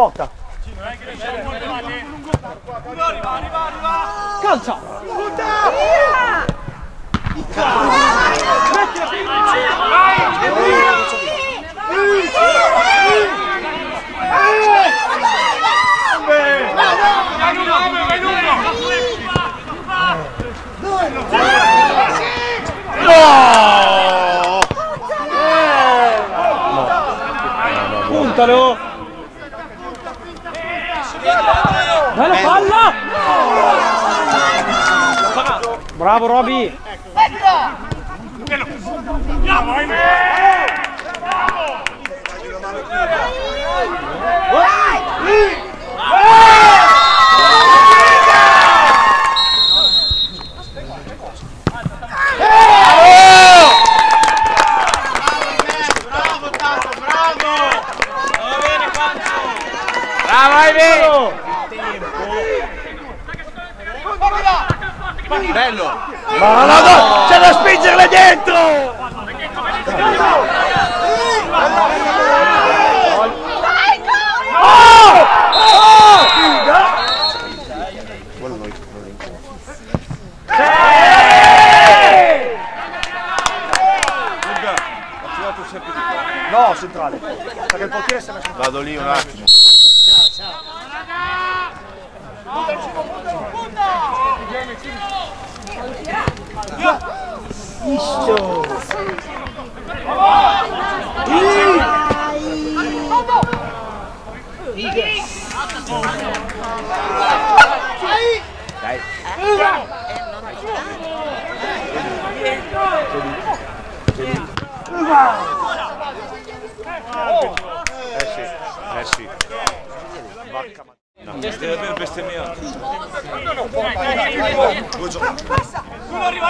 lotta. Calcia. Puntalo! Bella palla! Bravo Roby! Bello! Ma no, c'è da spingerle dentro! No, centrale, perché il portiere si è messo. Vado lì un attimo. Sì. No, deve aver bestemmiato. Arriva!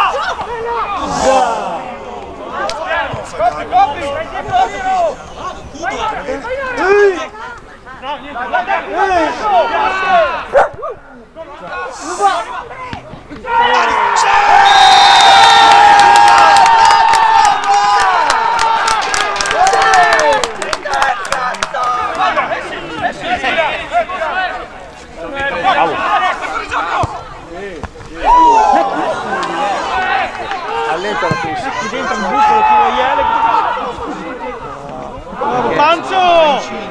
Allenta la pesca. Dentro un buco di maiale. Pancio!